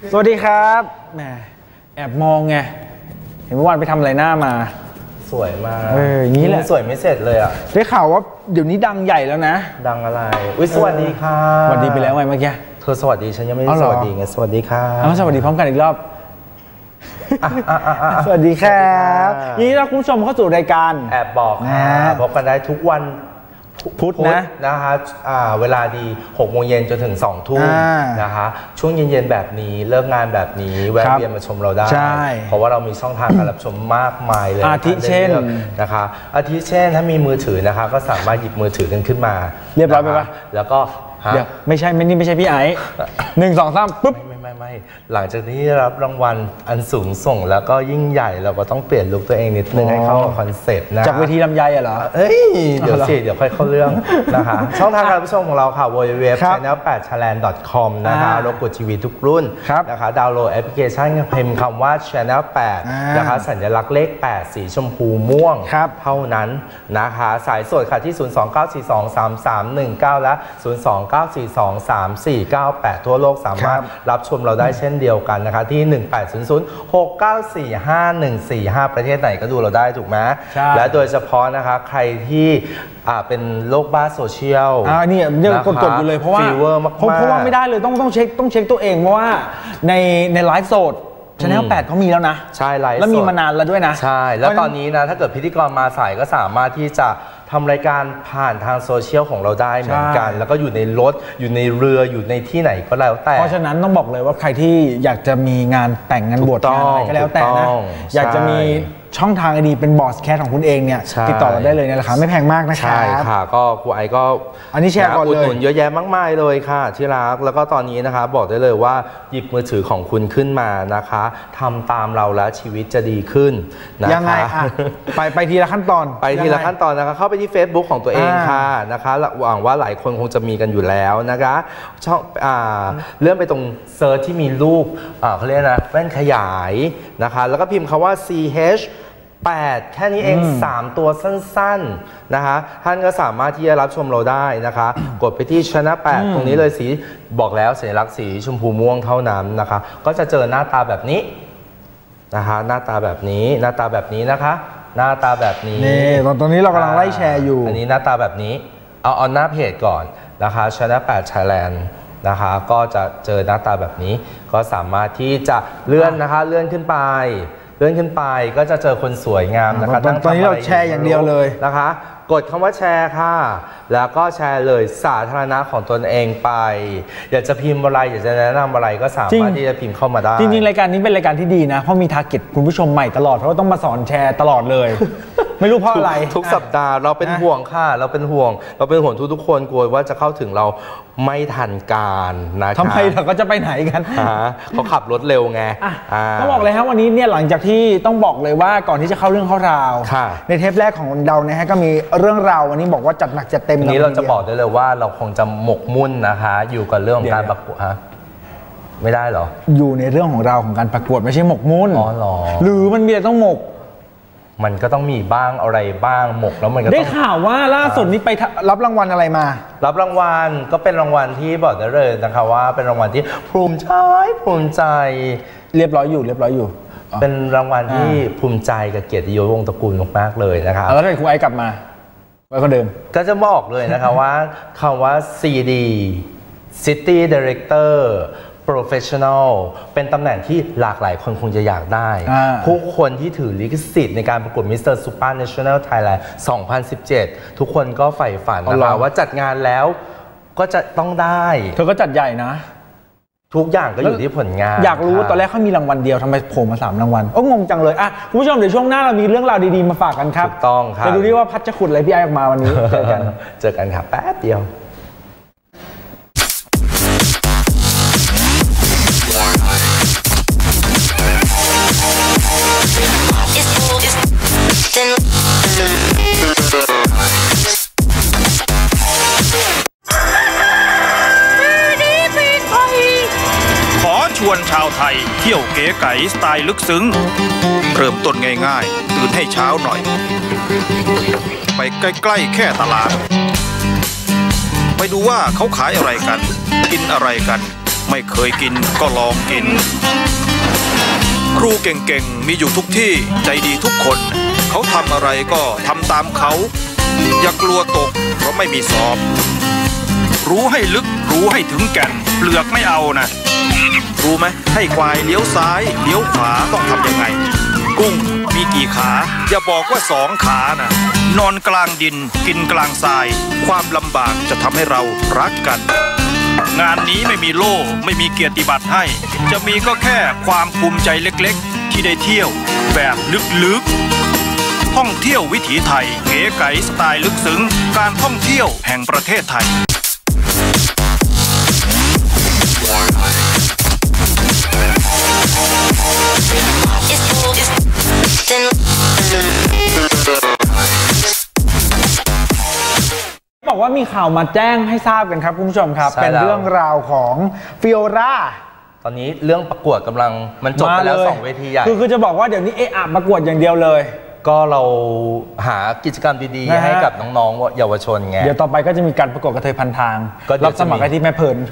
สวัสดีครับแหมแอบมองไงเห็นเมื่อวานไปทำอะไรหน้ามาสวยมากอย่างนี้แหละสวยไม่เสร็จเลยอ่ะได้ข่าวว่าเดี๋ยวนี้ดังใหญ่แล้วนะดังอะไรอุ๊ยสวัสดีค่ะสวัสดีไปแล้วไงเมื่อกี้เธอสวัสดีฉันยังไม่ได้สวัสดีไงสวัสดีค่ะสวัสดีพร้อมกันอีกรอบสวัสดีครับยินดีต้อนรับคุณผู้ชมเข้าสู่รายการแอบบอกพบกันได้ทุกวันพุธนะคะเวลาดี6 โมงเย็นจนถึง2 ทุ่มนะคะช่วงเย็นๆแบบนี้เลิกงานแบบนี้แวะเวียนมาชมเราได้เพราะว่าเรามีช่องทางการรับชมมากมายเลยอาทิเช่นนะคะอาทิเช่นถ้ามีมือถือนะคะก็สามารถหยิบมือถือกันขึ้นมาเรียบร้อยไปปะแล้วก็เดี๋ยวไม่ใช่นี่ไม่ใช่พี่ไอ้1 2 3ปุ๊บไม่หลังจากที่รับรางวัลอันสูงส่งแล้วก็ยิ่งใหญ่เราก็ต้องเปลี่ยนลุคตัวเองนิดนึงให้เข้ากับคอนเซ็ปต์นะจากเวทีลำไยเหรอเดี๋ยวค่อยเข้าเรื่องนะคะช่องทางการรับชมของเราค่ะ www.channel8thailand.com นะคะรบกวนทีวีทุกรุ่นนะคะดาวน์โหลดแอปพลิเคชันพิมพ์คำว่า Channel 8นะคะสัญลักษณ์เลข8สีชมพูม่วงเท่านั้นนะคะสายสดค่ะที่029423319และ029423498ทั่วโลกสามารถรับชมเราได้เช่นเดียวกันนะคะที่1800694514ประเทศไหนก็ดูเราได้ถูกไหมและโดยเฉพาะนะคะใครที่เป็นโรคบ้าโซเชียลนี่กดอยู่เลยเพราะว่าไม่ได้เลยต้องเช็คตัวเองเพราะว่าในไลฟ์สดChannel 8เขามีแล้วนะใช่ไลฟ์แล้วมีมานานแล้วด้วยนะใช่แล้วตอนนี้นะถ้าเกิดพิธีกรมาสายก็สามารถที่จะทำรายการผ่านทางโซเชียลของเราได้เหมือนกันแล้วก็อยู่ในรถอยู่ในเรืออยู่ในที่ไหนก็แล้วแต่เพราะฉะนั้นต้องบอกเลยว่าใครที่อยากจะมีงานแต่งงานบวชงานอะไรก็แล้วแต่นะอยากจะมีช่องทางดีเป็นบอสแคสของคุณเองเนี่ยติดต่อเราได้เลยในราคาไม่แพงมากนะครับใช่ค่ะก็ครูไอก็อันนี้แชร์ก่อนเลยอุดหนุนเยอะแยะมากมายเลยค่ะที่รักแล้วก็ตอนนี้นะคะบอกได้เลยว่าหยิบมือถือของคุณขึ้นมานะคะทำตามเราแล้วชีวิตจะดีขึ้นนะคะยังไงไปทีละขั้นตอนนะคะเข้าไปที่ Facebook ของตัวเองค่ะนะคะหวังว่าหลายคนคงจะมีกันอยู่แล้วนะคะช่องเลื่อนไปตรงเซิร์ชที่มีรูปเขาเรียกนะแว่นขยายนะคะแล้วก็พิมพ์คำว่า CH 8แค่นี้เอง3 ตัวสั้นๆนะคะท่านก็สามารถที่จะรับชมเราได้นะคะกดไปที่ Channel 8ตรงนี้เลยสีบอกแล้วสัญลักษณ์สีชมพูม่วงเท่านั้นนะคะก็จะเจอหน้าตาแบบนี้นะคะหน้าตาแบบนี้นะคะหน้าตาแบบนี้นี่ตอนนี้เรากำลังไล่แชร์อยู่อันนี้หน้าตาแบบนี้เอาหน้าเพจก่อนนะคะ Channel 8 Thailand นะคะก็จะเจอหน้าตาแบบนี้ก็สามารถที่จะเลื่อนนะคะเลื่อนขึ้นไปก็จะเจอคนสวยงามนะคะตอนนี้เราแชร์อย่างเดียวเลยนะคะกดคำว่าแชร์ค่ะแล้วก็แชร์เลยสาธารณะของตนเองไปอยากจะพิมพ์อะไรอยากจะแนะนำอะไรก็สามารถที่จะพิมพ์เข้ามาได้จริงๆรายการนี้เป็นรายการที่ดีนะเพราะมีทาร์เก็ตคุณผู้ชมใหม่ตลอดเพราะว่าต้องมาสอนแชร์ตลอดเลย ไม่รู้เพราะอะไรทุกสัปดาห์เราเป็นห่วงค่ะเราเป็นห่วงทุกคนกลัวว่าจะเข้าถึงเราไม่ทันการนะคะทำไมเราก็จะไปไหนกันเขาขับรถเร็วไงต้องบอกเลยครับวันนี้เนี่ยหลังจากที่ต้องบอกเลยว่าก่อนที่จะเข้าเรื่องเข้าราวในเทปแรกของเราเนี่ยก็มีเรื่องราววันนี้บอกว่าจัดหนักจัดเต็มวันนี้เราจะบอกได้เลยว่าเราคงจะหมกมุ่นนะคะอยู่กับเรื่องของการประกวดไม่ได้เหรออยู่ในเรื่องของเราของการประกวดไม่ใช่หมกมุ่นหรือมันมีอะไรต้องหมกมันก็ต้องมีบ้างอะไรบ้างหมกแล้วมันก็ได้ข่าวว่าล่าสุดนี้ไปรับรางวัลอะไรมารับรางวัลก็เป็นรางวัลที่บอกได้เลยนะคะว่าเป็นรางวัลที่ภูมิใจเรียบร้อยอยู่เป็นรางวัลที่ภูมิใจกับเกียรติยศวงศ์ตระกูลมากๆเลยนะคะแล้วถ้าครูไอ้กลับมาไว้ก็เดิมก็จะบอกเลยนะคะว่าคำว่า CD City Director Professional เป็นตำแหน่งที่หลากหลายคนคงจะอยากได้ผู้คนที่ถือลิขสิทธิ์ในการประกวด Mr. Supranational Thailand 2017 ทุกคนก็ใฝ่ฝันนะคะว่าจัดงานแล้วก็จะต้องได้เธอก็จัดใหญ่นะทุกอย่างก็อยู่ที่ผลงานอยากรู้ตอนแรกเขามีรางวัลเดียวทำไมโผล่มา3 รางวัลงงจังเลยคุณผู้ชมเดี๋ยวช่วงหน้าเรามีเรื่องราวดีๆมาฝากกันครับถูกต้องครับจะดูดิว่าพัดจะขุดอะไรพี่ไอ้ออกมาวันนี้เจอกันครับแป๊บเดียวชวนชาวไทยเที่ยวเก๋ไก๋สไตล์ลึกซึ้งเริ่มต้นง่ายๆตื่นให้เช้าหน่อยไปใกล้ๆแค่ตลาดไปดูว่าเขาขายอะไรกันกินอะไรกันไม่เคยกินก็ลองกินครูเก่งๆมีอยู่ทุกที่ใจดีทุกคนเขาทำอะไรก็ทำตามเขาอย่ากลัวตกเพราะไม่มีสอบรู้ให้ลึกรู้ให้ถึงแก่นเปลือกไม่เอานะรู้ไหมให้ควายเลี้ยวซ้ายเลี้ยวขวาต้องทำยังไงกุ้งมีกี่ขาอย่าบอกว่า2 ขานะนอนกลางดินกินกลางทรายความลำบากจะทำให้เรารักกันงานนี้ไม่มีโล่ไม่มีเกียรติบัตรให้จะมีก็แค่ความภูมิใจเล็กๆที่ได้เที่ยวแบบลึกๆท่องเที่ยววิถีไทยเก๋ไก๋สไตล์ลึกซึ้งการท่องเที่ยวแห่งประเทศไทยบอกว่ามีข่าวมาแจ้งให้ทราบกันครับคุณผู้ชมครับเป็นเรื่องราวของฟิโอราตอนนี้เรื่องประกวดกำลังมันจบไปแล้ว2 เวทีใหญ่คือจะบอกว่าเดี๋ยวนี้ประกวดอย่างเดียวเลยก็เราหากิจกรรมดีๆให้กับน้องๆเยาวชนไงเดี๋ยวต่อไปก็จะมีการประกวดกระเทยพันทางรับสมัครได้ที่แม่เพลิน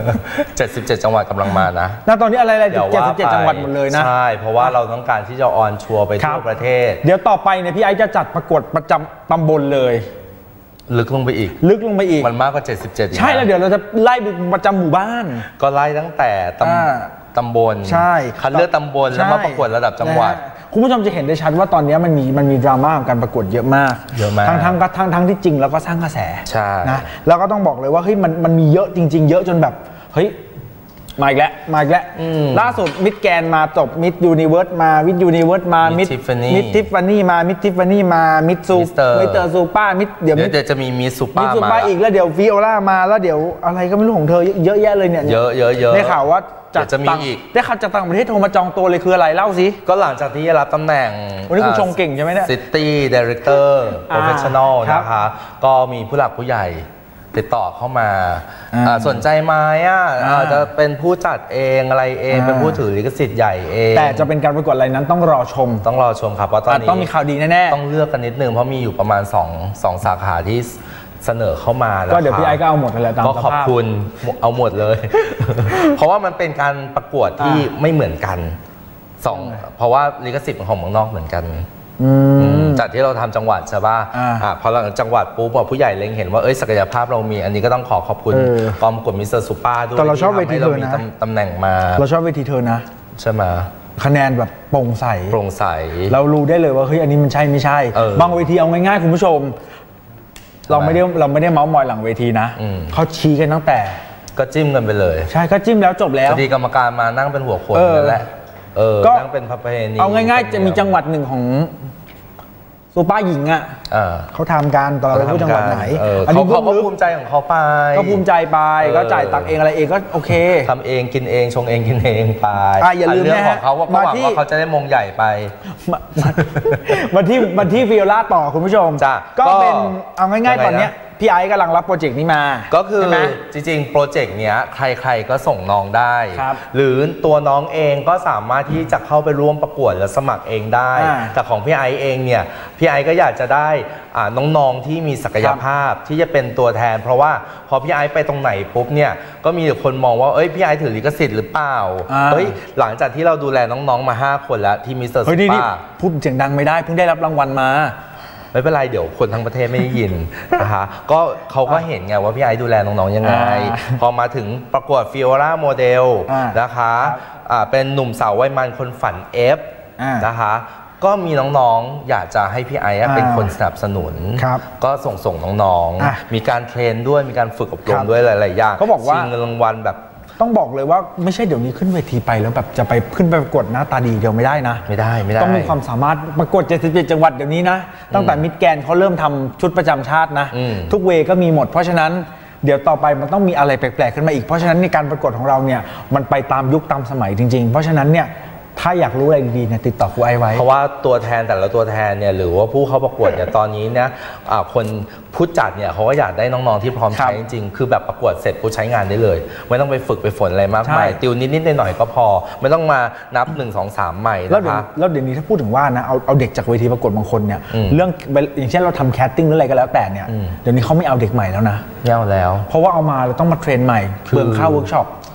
77 จังหวัดกำลังมานะตอนนี้อะไร77 จังหวัดหมดเลยนะใช่เพราะว่าเราต้องการที่จะออนทัวร์ไปทั่วประเทศเดี๋ยวต่อไปเนี่ยพี่ไอซ์จะจัดประกวดประจำตำบลเลยลึกลงไปอีกมันมากกว่า77 ใช่แล้วเดี๋ยวเราจะไล่ประจำหมู่บ้านก็ไล่ตั้งแต่ตำบลใช่คัดเลือกตำบลแล้วมาประกวดระดับจังหวัดคุณผู้ชมจะเห็นได้ชัดว่าตอนนี้มันมีดราม่าของการประกวดเยอะมากทั้งที่จริงแล้วก็สร้างกระแสนะแล้วก็ต้องบอกเลยว่าเฮ้ยมันมีเยอะจริงๆเยอะจนแบบเฮ้ยมาอีกแล้วล่าสุดมิดแกนมาจบมิดยูนิเวิร์สมามิดยูนิเวิร์สมามิดทิฟฟานี่มามิดทิฟฟานี่มามิดซูเตอร์ซูป้ามิดเดี๋ยวจะมีมิดซูป้าอีกแล้วเดี๋ยวฟิโอล่ามาแล้วเดี๋ยวอะไรก็ไม่รู้ของเธอเยอะแยะเลยเนี่ยเยอะได้ข่าวว่าจะมีอีกได้ข่าวจากต่างประเทศโทรมาจองตัวเลยคืออะไรเล่าสิก็หลังจากที่รับตำแหน่งวันนี้คุณชงเก่งใช่ไหมเนี่ย City Director Professional นะคะก็มีผู้หลักผู้ใหญ่ติดต่อเข้ามาสนใจไหมจะเป็นผู้จัดเองอะไรเองเป็นผู้ถือลิขสิทธิ์ใหญ่เองแต่จะเป็นการประกวดอะไรนั้นต้องรอชมครับเพราะตอนนี้ต้องมีข่าวดีแน่ๆต้องเลือกกันนิดนึงเพราะมีอยู่ประมาณ2 สาขาที่เสนอเข้ามาแล้วก็เดี๋ยวพี่ไอ้ก็เอาหมดเลยตามก็ขอบคุณเอาหมดเลยเพราะว่ามันเป็นการประกวดที่ไม่เหมือนกันเพราะว่าลิขสิทธิ์ของเมืองนอกเหมือนกันจากที่เราทำจังหวัดใช่ป่ะพอหลังจังหวัดปุ๊บผู้ใหญ่เล็งเห็นว่าศักยภาพเรามีอันนี้ก็ต้องขอบคุณกองประกวดมิสเตอร์ซูเปอร์ด้วยแต่เราชอบเวทีเธอนะตำแหน่งมาเราชอบเวทีเธอนะใช่ไหมคะแนนแบบโปร่งใสเรารู้ได้เลยว่าเฮ้ยอันนี้มันใช่ไม่ใช่บางเวทีเอาง่ายๆคุณผู้ชมเราไม่ได้เมาส์มอยหลังเวทีนะเขาชี้กันตั้งแต่ก็จิ้มกันไปเลยใช่ก็จิ้มแล้วจบแล้วพอดีกรรมการมานั่งเป็นหัวโขนนั่นแหละนั่งเป็นพระเพณีเอาง่ายๆจะมีจังหวัดหนึ่งของซูเปอร์หญิงเขาทำการตอนเราไปจังหวัดไหนอันนี้เขาภูมิใจของเขาไปก็ภูมิใจไปก็จ่ายตังเองอะไรเองก็โอเคทำเองกินเองชงเองกินเองไปอย่าลืมเรื่องของเขาว่าหวังว่าเขาจะได้มงใหญ่ไปมาที่ฟิโอล่าต่อคุณผู้ชมก็เป็นเอาง่ายๆตอนนี้พี่ไอซ์กำลังรับโปรเจกต์นี้มาก็คือจริงๆโปรเจกต์เนี้ยใครๆก็ส่งน้องได้หรือตัวน้องเองก็สามารถที่จะเข้าไปร่วมประกวดและสมัครเองได้แต่ของพี่ไอซ์เองเนี่ยพี่ไอซ์ก็อยากจะได้น้องๆที่มีศักยภาพที่จะเป็นตัวแทนเพราะว่าพอพี่ไอซ์ไปตรงไหนปุ๊บเนี่ยก็มีคนมองว่าพี่ไอซ์ถือลิขสิทธิ์หรือเปล่าหลังจากที่เราดูแลน้องๆมา5 คนแล้วที่มิสเตอร์ซูเปอร์พูดเสียงดังไม่ได้เพิ่งได้รับรางวัลมาไม่เป็นไรเดี๋ยวคนทั้งประเทศไม่ได้ยินนะคะก็เขาก็เห็นไงว่าพี่ไอซ์ดูแลน้องๆยังไงพอมาถึงประกวดฟิโอล่าโมเดลนะคะเป็นหนุ่มสาววัยมันคนฝัน F นะคะก็มีน้องๆอยากจะให้พี่ไอซ์เป็นคนสนับสนุนก็ส่งน้องๆมีการเทรนด้วยมีการฝึกอบรมด้วยหลายๆอย่างเขาบอกว่าชิงเงินรางวัลแบบต้องบอกเลยว่าไม่ใช่เดี๋ยวนี้ขึ้นเวทีไปแล้วแบบจะไปขึ้นไปประกวดหน้าตาดีเดียวไม่ได้นะไม่ได้ต้องมีความสามารถประกวด77 จังหวัดเดี๋ยวนี้นะตั้งแต่มิดแกนเขาเริ่มทำชุดประจำชาตินะทุกเวก็มีหมดเพราะฉะนั้นเดี๋ยวต่อไปมันต้องมีอะไรแปลกๆขึ้นมาอีกเพราะฉะนั้นในการประกวดของเราเนี่ยมันไปตามยุคตามสมัยจริงๆเพราะฉะนั้นเนี่ยถ้าอยากรู้อะไรดีๆเนี่ยติดต่อครูไอไว้เพราะว่าตัวแทนแต่ละตัวแทนเนี่ยหรือว่าผู้เข้าประกวดเนี่ยตอนนี้เนี่ยคนผู้จัดเนี่ยเขาก็อยากได้น้องๆที่พร้อมใช้จริงๆคือแบบประกวดเสร็จผู้ใช้งานได้เลยไม่ต้องไปฝึกไปฝนอะไรมากมายติวนิดๆหน่อยๆก็พอไม่ต้องมานับ1 2 3ใหม่นะคะแล้วเดี๋ยวนี้ถ้าพูดถึงว่านะเอาเด็กจากเวทีประกวดบางคนเนี่ยเรื่องอย่างเช่นเราทำแคสติ้งหรืออะไรก็แล้วแต่เนี่ยเดี๋ยวนี้เขาไม่เอาเด็กใหม่แล้วนะไม่เอาแล้วเพราะว่าเอามาเราต้องมาเทรนใหม่เปลืองค่าเวิร์กช็อป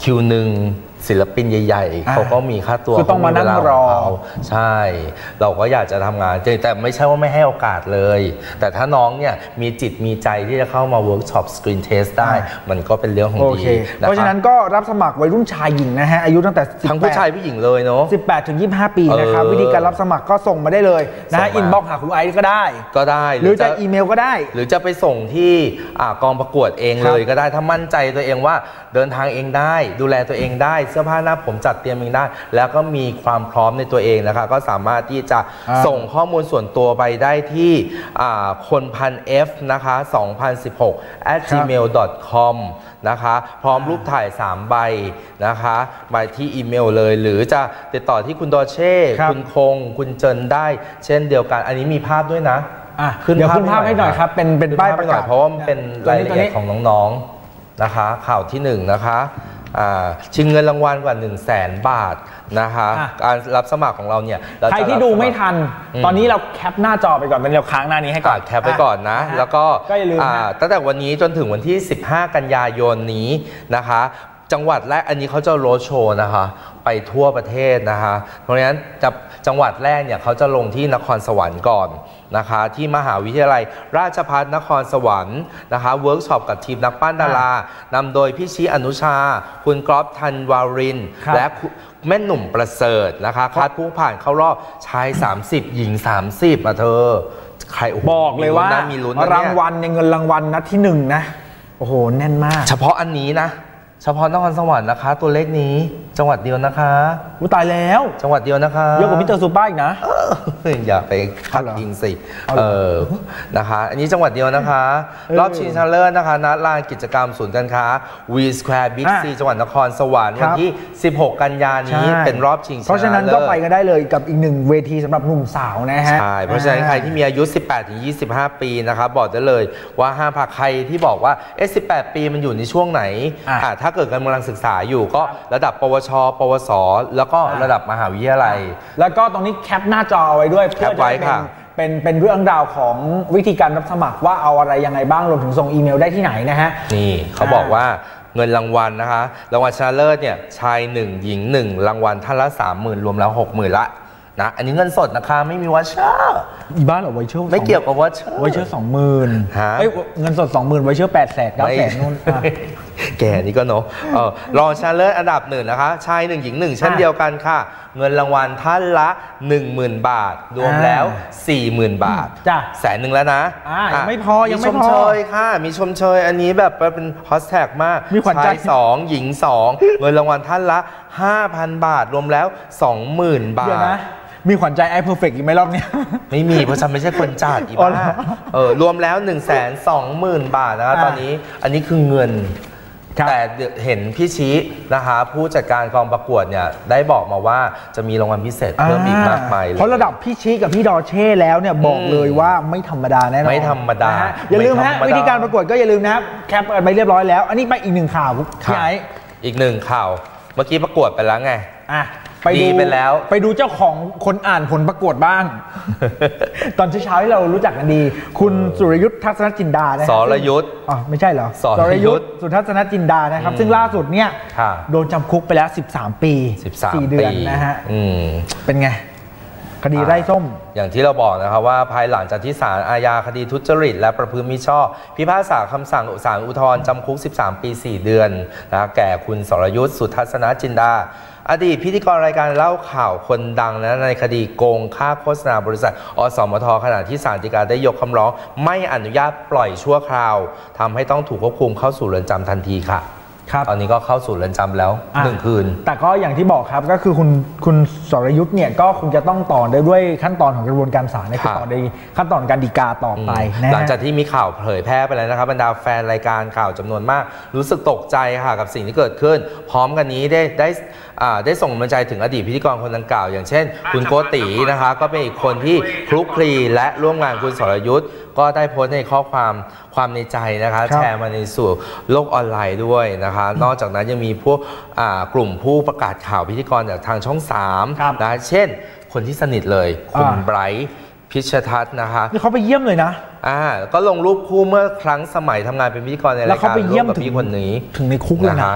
คิวหนึ่งศิลปินใหญ่ๆเขาก็มีค่าตัวคือต้องมานั่งรอใช่เราก็อยากจะทำงานแต่ไม่ใช่ว่าไม่ให้โอกาสเลยแต่ถ้าน้องเนี่ยมีจิตมีใจที่จะเข้ามาเวิร์กช็อปสกรีนเทสได้มันก็เป็นเรื่องของดีเพราะฉะนั้นก็รับสมัครวัยรุ่นชายหญิงนะฮะอายุตั้งแต่ทั้งผู้ชายผู้หญิงเลยเนาะ 18 ถึง 25 ปีนะครับวิธีการรับสมัครก็ส่งมาได้เลยนะอินบ็อกซ์หาคุณไอซ์ก็ได้หรือจะอีเมลก็ได้หรือจะไปส่งที่กองประกวดเองเลยก็ได้ถ้ามั่นใจตัวเองว่าเดินทางเองได้ดูแลตัวเองได้เสื้อผ้าหน้าผมจัดเตรียมเองได้แล้วก็มีความพร้อมในตัวเองนะคะก็สามารถที่จะส่งข้อมูลส่วนตัวไปได้ที่คนพัน F นะคะ2016 @gmail.com นะคะพร้อมรูปถ่าย3ใบนะคะมาที่อีเมลเลยหรือจะติดต่อที่คุณดอเช่คุณคงคุณเจินได้เช่นเดียวกันอันนี้มีภาพด้วยนะเดี๋ยวขึ้นภาพให้หน่อยครับเป็นป้ายประกาศเพราะว่ามันเป็นรายละเอียดของน้องๆนะคะข่าวที่1นะคะชิงเงินรางวัลกว่า 100,000 บาทนะคะการรับสมัครของเราเนี่ยใครที่ดูไม่ทันตอนนี้เราแคปหน้าจอไปก่อนเป็นเราค้างหน้านี้ให้ก่อนแคปไปก่อนนะแล้วก็ตั้งแต่วันนี้จนถึงวันที่15 กันยายนนี้นะคะจังหวัดแรกอันนี้เขาจะโรดโชว์นะคะไปทั่วประเทศนะคะเพราะฉะนั้นจังหวัดแรกเนี่ยเขาจะลงที่นครสวรรค์ก่อนนะคะที่มหาวิทยาลัยราชภัฏนครสวรรค์นะคะเวิร์กช็อปกับทีมนักปั้นดารานำโดยพี่ชี้อนุชาคุณกรอบธันวารินและแม่หนุ่มประเสริฐนะคะคัดผู้ผ่านเข้ารอบชาย30หญิง30เธอใครบอกเลยว่ารางวัลในเงินรางวัลนัดที่1นะโอ้โหแน่นมากเฉพาะอันนี้นะเฉพาะนครสวรรค์นะคะตัวเลขนี้จังหวัดเดียวนะคะตายแล้วจังหวัดเดียวนะคะเยอะกว่ามิสเตอร์ซูเปอร์อีกนะอย่าไปพัดพิงสินะคะอันนี้จังหวัดเดียวนะคะรอบชิงชนะเลิศนะคะณลานกิจกรรมศูนย์การค้า V Square Big C จังหวัดนครสวรรค์วันที่16 กันยายนนี้เป็นรอบชิงชนะเลิศเพราะฉะนั้นก็ไปกันได้เลยกับอีก1เวทีสำหรับหนุ่มสาวนะฮะใช่เพราะฉะนั้นใครที่มีอายุ 18-25 ปีนะคะบอกได้เลยว่าห้ามพาใครที่บอกว่า18 ปีมันอยู่ในช่วงไหนถ้าเกิดกำลังศึกษาอยู่ก็ระดับปวชปวสแล้วก็ระดับมหาวิทยาลัยแล้วก็ตรงนี้แคปหน้าจอไว้ด้วยเพื่อจะเป็นเรื่องราวของวิธีการรับสมัครว่าเอาอะไรยังไงบ้างรวมถึงส่งอีเมลได้ที่ไหนนะฮะนี่เขาบอกว่าเงินรางวัลนะคะรางวัลชนะเลิศเนี่ยชาย1หญิง1รางวัลท่านละ 30,000 รวมแล้ว 60,000 ละนะอันนี้เงินสดนะคะไม่มีวอเชอร์อีบ้านเหรอวอเชอร์ไม่เกี่ยวกับวอเชอร์ 20,000เงินสด 20,000วอเชอร์800,000 900,000นู่นแกนี่ก็เนาะรองชนะเลิศอันดับ1นะคะชาย1หญิง1เช่นเดียวกันค่ะเงินรางวัลท่านละ 10,000 บาทรวมแล้ว 40,000 บาทจ้ะ 100,000แล้วนะยังไม่พอยังไม่พอมีชมเชยค่ะมีชมเชยอันนี้แบบเป็นฮอชแท็กมากชาย2หญิง2เงินรางวัลท่านละ 5,000 บาทรวมแล้ว 20,000 บาทมีขวัญใจไอเพอร์เฟกต์อีกไหมรอบนี้ไม่มีเพราะฉันไม่ใช่คนจัดอีบ้ารวมแล้ว 120,000 บาทนะคะตอนนี้อันนี้คือเงินแต่เห็นพี่ชี้นะคะผู้จัดการกองประกวดเนี่ยได้บอกมาว่าจะมีรางวัลพิเศษเพิ่มอีกมากมายเพราะระดับพี่ชี้กับพี่ดอเช่แล้วเนี่ยบอกเลยว่าไม่ธรรมดาแน่นอนไม่ธรรมดาอย่าลืมฮะวิธีการประกวดก็อย่าลืมนะแคปไปเรียบร้อยแล้วอันนี้ไปอีก1ข่าวพี่ไอ้อีก1ข่าวเมื่อกี้ประกวดไปแล้วไงไปดูเจ้าของคนอ่านผลประกวดบ้างตอนเช้าที่เรารู้จักกันดีคุณสุรยุทธทัศนจินดานะสรยุทธไม่ใช่เหรอสรยุทธสุทัศนจินดานะครับซึ่งล่าสุดเนี่ยโดนจำคุกไปแล้ว13 ปี4 เดือนนะฮะเป็นไงคดีไร่ส้มอย่างที่เราบอกนะครับว่าภายหลังจากที่ศาลอาญาคดีทุจริตและประพฤติมิชอบพิพากษาคำสั่งศาลอุทธรณ์จำคุก13 ปี 4 เดือนนะแก่คุณสรยุทธสุทัศนจินดาอดีตพิธีกรรายการเล่าข่าวคนดังนะในคดีโกงค่าโฆษณาบริษัทอสมทขณะที่ศาลฎีกาได้ยกคำร้องไม่อนุญาตปล่อยชั่วคราวทำให้ต้องถูกควบคุมเข้าสู่เรือนจำทันทีค่ะตอนนี้ก็เข้าสู่เรือนจำแล้ว1 คืนแต่ก็อย่างที่บอกครับก็คือคุณสรยุทธเนี่ยก็คงจะต้องต่อด้วยขั้นตอนของกระบวนการศาลในต่อในขั้นตอนการฎีกาต่อไปหลังจากที่มีข่าวเผยแพร่ไปแล้วนะครับบรรดาแฟนรายการข่าวจำนวนมากรู้สึกตกใจค่ะกับสิ่งที่เกิดขึ้นพร้อมกันนี้ได้ส่งกำลังใจถึงอดีตพิธีกรคนดังกล่าวอย่างเช่นคุณโกตินะคะก็เป็นอีกคนที่คลุกคลีและร่วมงานคุณสรยุทธก็ได้โพสต์ในข้อความในใจนะคะแชร์มาในสู่โลกออนไลน์ด้วยนะคะนอกจากนั้นยังมีพวกกลุ่มผู้ประกาศข่าวพิธีกรจากทางช่อง3นะเช่นคนที่สนิทเลยคุณไบรท์พิชทัศน์นะคะเขาไปเยี่ยมเลยนะก็ลงรูปคู่เมื่อครั้งสมัยทำงานเป็นพิธีกรในรายการร่วมกับพี่คนนี้ถึงในคุกเลยนะ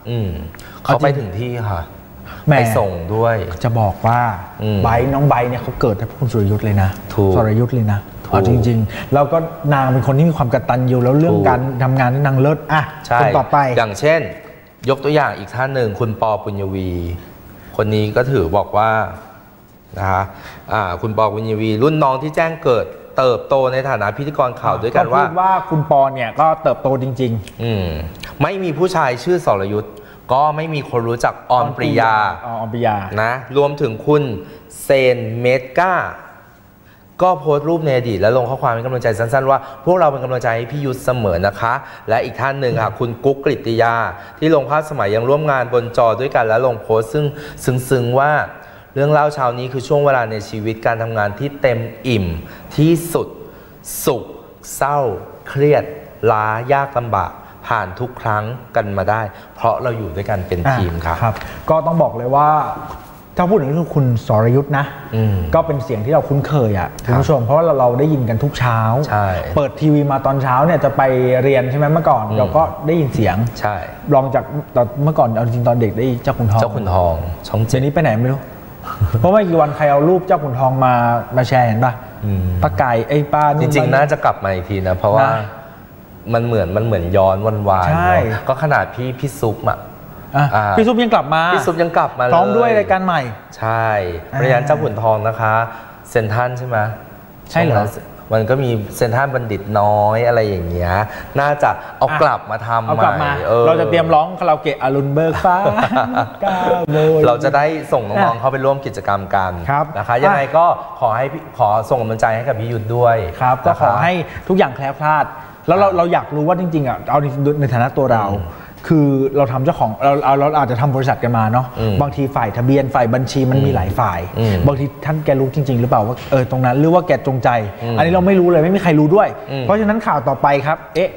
เขาไปถึงที่ค่ะไปส่งด้วยจะบอกว่าไบน้องไบเนี่ยเขาเกิดจากคุณสุรยุทธ์เลยนะสรยุทธ์เลยนะเอาจริงๆแล้วก็นางเป็นคนที่มีความกตัญญูแล้วเรื่องการทำงานนี่นางเลิศอ่ะคนต่อไปอย่างเช่นยกตัวอย่างอีกท่านหนึ่งคุณปอปุญญวีคนนี้ก็ถือบอกว่านะคะคุณปอปุญญวีรุ่นน้องที่แจ้งเกิดเติบโตในฐานะพิธีกรข่าวด้วยกันว่าพูดว่าคุณปอเนี่ยก็เติบโตจริงๆไม่มีผู้ชายชื่อสรยุทธ์ก็ไม่มีคนรู้จักออนปริยานะรวมถึงคุณเซนเมดก้าก็โพสต์รูปในอดีตและลงข้อความเป็นกำลังใจสั้นๆว่าพวกเราเป็นกำลังใจให้พี่ยุทธเสมอนะคะและอีกท่านหนึ่งค่ะคุณกุ๊กกฤติยาที่ลงภาพสมัยยังร่วมงานบนจอด้วยกันและลงโพสต์ซึ่งซึ้งว่าเรื่องเล่าเช้านี้คือช่วงเวลาในชีวิตการทำงานที่เต็มอิ่มที่สุดสุขเศร้าเครียดล้ายากลำบากผ่านทุกครั้งกันมาได้เพราะเราอยู่ด้วยกันเป็นทีมครับก็ต้องบอกเลยว่าถ้าพูดถึงคุณสรยุทธ์นะก็เป็นเสียงที่เราคุ้นเคยอ่ะคุณผู้ชมเพราะว่าเราได้ยินกันทุกเช้าเปิดทีวีมาตอนเช้าเนี่ยจะไปเรียนใช่ไหมเมื่อก่อนเราก็ได้ยินเสียงใช่ลองจากเมื่อก่อนเอาจริงตอนเด็กได้เจ้าขุนทองช่องเจนี้ไปไหนไม่รู้เพราะว่ากี่วันใครเอารูปเจ้าขุนทองมาแชร์เห็นป่ะป้าไก่ไอ้ป้าจริงๆน่าจะกลับมาอีกทีนะเพราะว่ามันเหมือนย้อนวานๆก็ขนาดพี่ซุปพี่ซุปยังกลับมาเลยพร้อมด้วยรายการใหม่ใช่พระยานเจ้าขุนทองนะคะเซนทันใช่ไหมใช่เหรอมันก็มีเซนทันบัณฑิตน้อยอะไรอย่างเงี้ยน่าจะเอากลับมาทำใหม่เราจะเตรียมร้องคาราโอเกะอรุณเบิกฟ้าเราจะได้ส่งน้องๆเข้าไปร่วมกิจกรรมกันนะคะยังไงก็ขอส่งกำลังใจให้กับพี่ยุทธด้วยครับก็ขอให้ทุกอย่างแคล้วคลาดแล้วเราอยากรู้ว่าจริงๆอ่ะเอาในฐานะตัวเราคือเราทำเจ้าของเราอาจจะทำบริษัทกันมาเนาะบางทีฝ่ายทะเบียนฝ่ายบัญชีมันมีหลายฝ่ายบางทีท่านแกรู้จริงๆหรือเปล่าว่าตรงนั้นหรือว่าแกจงใจอันนี้เราไม่รู้เลยไม่มีใครรู้ด้วยเพราะฉะนั้นข่าวต่อไปครับ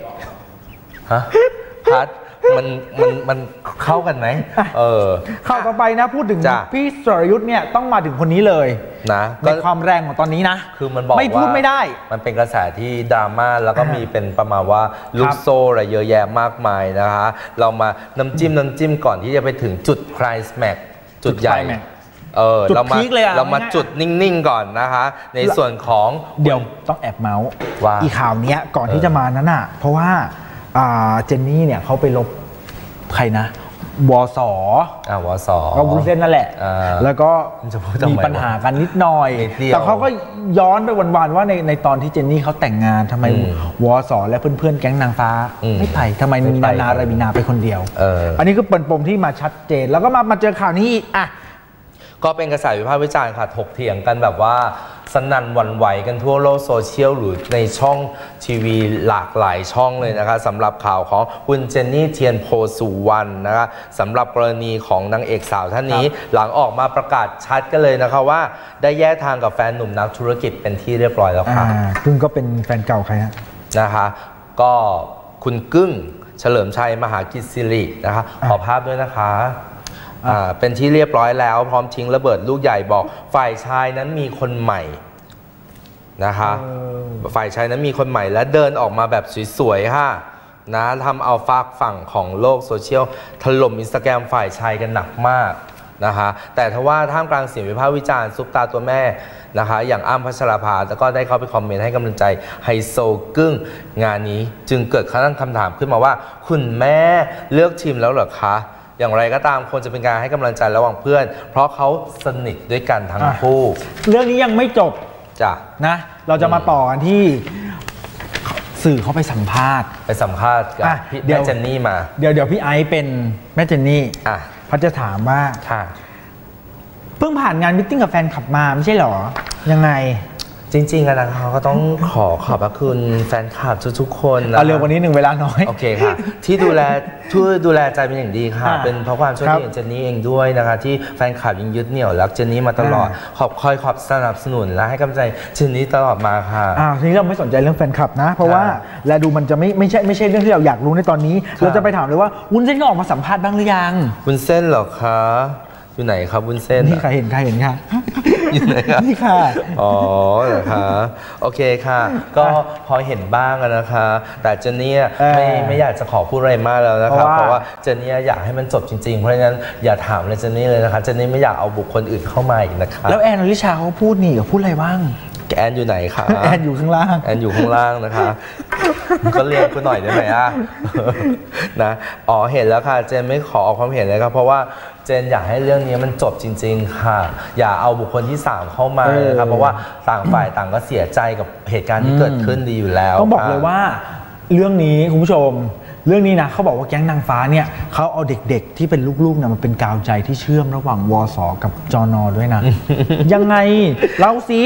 พัดมันเข้ากันไหมข่าวต่อไปนะพูดถึงพี่สรยุทธ์เนี่ยต้องมาถึงคนนี้เลยนะในความแรงของตอนนี้นะคือมันบอกว่าไม่พูดไม่ได้มันเป็นกระแสที่ดราม่าแล้วก็มีเป็นประมาณว่าลูกโซ่อะไรเยอะแยะมากมายนะคะเรามาน้ำจิ้มก่อนที่จะไปถึงจุดไคลแม็กซ์จุดใหญ่เรามาจุดนิ่งๆก่อนนะคะในส่วนของเดี๋ยวต้องแอบเมาส์ว่าอีข่าวนี้ก่อนที่จะมานั้นอ่ะเพราะว่าเจนนี่เนี่ยเขาไปลบใครนะวสก็วุ้นเส้นนั่นแหละแล้วก็มีปัญหากันนิดหน่อยแต่เขาก็ย้อนไปวันๆว่าในตอนที่เจนนี่เขาแต่งงานทำไมวสและเพื่อนๆแก๊งนางฟ้าไม่ไปทำไมมีนาไรมีนาไปคนเดียวอันนี้ก็เป็นปมที่มาชัดเจนแล้วก็มาเจอข่าวนี้อ่ะก็เป็นกระแสวิพากษ์วิจารณ์ค่ะถกเถียงกันแบบว่าสนั่นหวั่นไหวกันทั่วโลกโซเชียลหรือในช่องทีวีหลากหลายช่องเลยนะคะสำหรับข่าวของคุณเจนนี่เทียนโพสุวรรณนะคะสำหรับกรณีของนางเอกสาวท่านนี้หลังออกมาประกาศชัดกันเลยนะคะว่าได้แยกทางกับแฟนหนุ่มนักธุรกิจเป็นที่เรียบร้อยแล้วค่ะซึ่งก็เป็นแฟนเก่าใครฮะนะคะก็คุณกึ้งเฉลิมชัยมหากิจสิรินะคะขอภาพด้วยนะคะเป็นที่เรียบร้อยแล้วพร้อมทิ้งระเบิดลูกใหญ่บอกฝ่ายชายนั้นมีคนใหม่นะคะฝ่ายชายนั้นมีคนใหม่และเดินออกมาแบบสวยๆค่ะนะทำเอาฝากฝั่งของโลกโซเชียลถล่มอินสตาแกรมฝ่ายชายกันหนักมากนะคะแต่ทว่าท่ามกลางเสียงวิพากษ์วิจารณ์ซุปตาตัวแม่นะคะอย่างอ้ำพัชราภาแล้วก็ได้เข้าไปคอมเมนต์ให้กำลังใจไฮโซกึ้งงานนี้จึงเกิดคำถามขึ้นมาว่าคุณแม่เลือกทีมแล้วเหรอคะอย่างไรก็ตามควรจะเป็นการให้กำลังใจระหว่างเพื่อนเพราะเขาสนิทด้วยกันทั้งคู่เรื่องนี้ยังไม่จบจ้ะนะเราจะมาต่อกันที่สื่อเขาไปสัมภาษณ์กับแม่เจนนี่มาเดี๋ยวพี่ไอซ์เป็นแม่เจนนี่เขาจะถามว่าเพิ่งผ่านงานมิทติ้งกับแฟนคลับมาไม่ใช่หรอยังไงจริงๆนะเขาก็ต้องขอบพระคุณแฟนคลับทุกๆคนนะเร็วกว่านี้1เวลาน้อยโอเคค่ะที่ดูแลใจเป็นอย่างดีค่ะเป็นเพราะความช่วยเหลือเจนนี่เองด้วยนะคะที่แฟนคลับยังยึดเหนี่ยวรักเจนนี่มาตลอดคอยสนับสนุนและให้กำลังใจเจนนี่ตลอดมาค่ะทีนี้เราไม่สนใจเรื่องแฟนคลับนะเพราะว่าและดูมันจะไม่ใช่เรื่องที่เราอยากรู้ในตอนนี้เราจะไปถามเลยว่าวุ้นเส้นก็ออกมาสัมภาษณ์บ้างหรือยังวุ้นเส้นเหรอคะอยู่ไหนครับวุ้นเส้นนี่ค่ะเห็นค่ะอยู่ไหนครับนี่ค่ะอ๋อเหรอคะโอเคค่ะก็พอเห็นบ้างนะคะ แต่เจนนี่ไม่อยากจะขอพูดอะไรมากแล้วนะครับเพราะว่าเจนนี่อยากให้มันจบจริงๆเพราะฉะนั้นอย่าถามเลยเจนนี่เลยนะคะเจนนี่ไม่อยากเอาบุคคลอื่นเข้ามาอีกนะคะแล้วแอนอลิชาเขาพูดนี่พูดอะไรบ้างแอนอยู่ไหนคะแอนอยู่ข้างล่างแอนอยู่ข้างล่างนะคะก็เรียกคุณหน่อยได้ไหมอ่ะนะอ๋อเห็นแล้วค่ะเจนไม่ขอออกความเห็นเลยครับเพราะว่าเจนอยากให้เรื่องนี้มันจบจริงๆค่ะอย่าเอาบุคคลที่3เข้ามานะครับเพราะว่าต่างฝ่ายต่างก็เสียใจกับเหตุการณ์ที่เกิดขึ้นดีอยู่แล้วต้องบอกเลยว่าเรื่องนี้คุณผู้ชมเรื่องนี้นะเขาบอกว่าแก๊งนางฟ้าเนี่ยเขาเอาเด็กๆที่เป็นลูกๆนะมันเป็นกาวใจที่เชื่อมระหว่างวส.กับจน.ด้วยนะ ยังไงเล่าสิ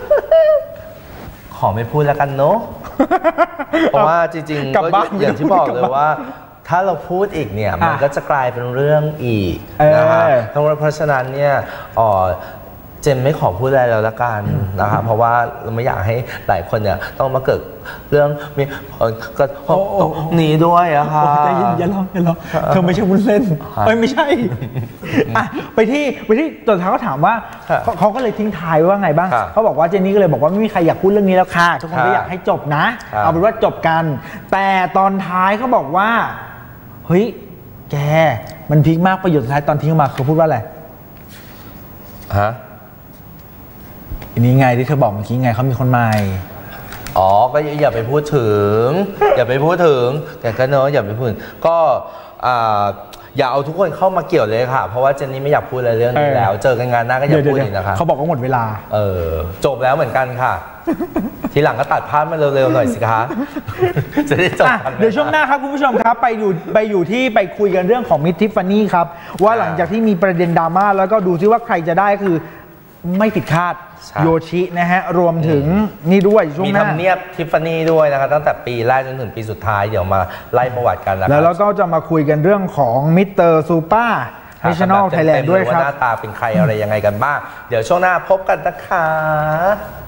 ขอไม่พูดแล้วกันเนาะเพราะว่าจริงๆก็อย่างที่บอกเลยว่าถ้าเราพูดอีกเนี่ยมันก็จะกลายเป็นเรื่องอีกนะคะเพราะฉะนั้นเนี่ยเจนไม่ขอพูดอะไรแล้วละกันนะคะเพราะว่าเราไม่อยากให้หลายคนเนี่ยต้องมาเกิดเรื่องมีกระทบนี้ด้วยอะค่ะอย่าร้องเธอไม่ใช่วุ้นเส้นไม่ใช่ไปที่ตัวท้ายเขาถามว่าเขาก็เลยทิ้งท้ายว่าไงบ้างเขาบอกว่าเจนนี่ก็เลยบอกว่าไม่มีใครอยากพูดเรื่องนี้แล้วค่ะทุกคนก็อยากให้จบนะเอาเป็นว่าจบกันแต่ตอนท้ายเขาบอกว่าเฮ้ยแกมันพีคมากประโยคสุดท้ายตอนทิ้งมาเขาพูดว่าอะไรฮะอันนี้ไงที่เธอบอกเมื่อกี้ไงเขามีคนใหม่อ๋อก็อย่าไปพูดถึงอย่าไปพูดถึงแต่ก็เนอะอย่าไปพูดก็อย่าเอาทุกคนเข้ามาเกี่ยวเลยค่ะเพราะว่าเจนนี่ไม่อยากพูดอะไรเรื่องนี้แล้วเจอกันงานหน้าก็อย่าพูดอีกนะคะเขาบอกว่าหมดเวลาจบแล้วเหมือนกันค่ะทีหลังก็ตัดภาพมาเร็วๆหน่อยสิคะจะได้จบเดี๋ยวช่วงหน้าครับคุณผู้ชมครับไปอยู่ที่ไปคุยกันเรื่องของมิสทิฟฟานี่ครับว่าหลังจากที่มีประเด็นดราม่าแล้วก็ดูซิว่าใครจะได้คือไม่ผิดคาดโยชินะฮะรวมถึงนี่ด้วยช่วงหน้ามีทำเนียบทิฟฟานี่ด้วยนะครับตั้งแต่ปีแรกจนถึงปีสุดท้ายเดี๋ยวมาไล่ประวัติกันแล้วเราก็จะมาคุยกันเรื่องของมิสเตอร์ซูเปอร์เนชั่นแนลไทยแลนด์ด้วยครับว่าหน้าตาเป็นใครอะไรยังไงกันบ้างเดี๋ยวช่วงหน้าพบกันนะคะ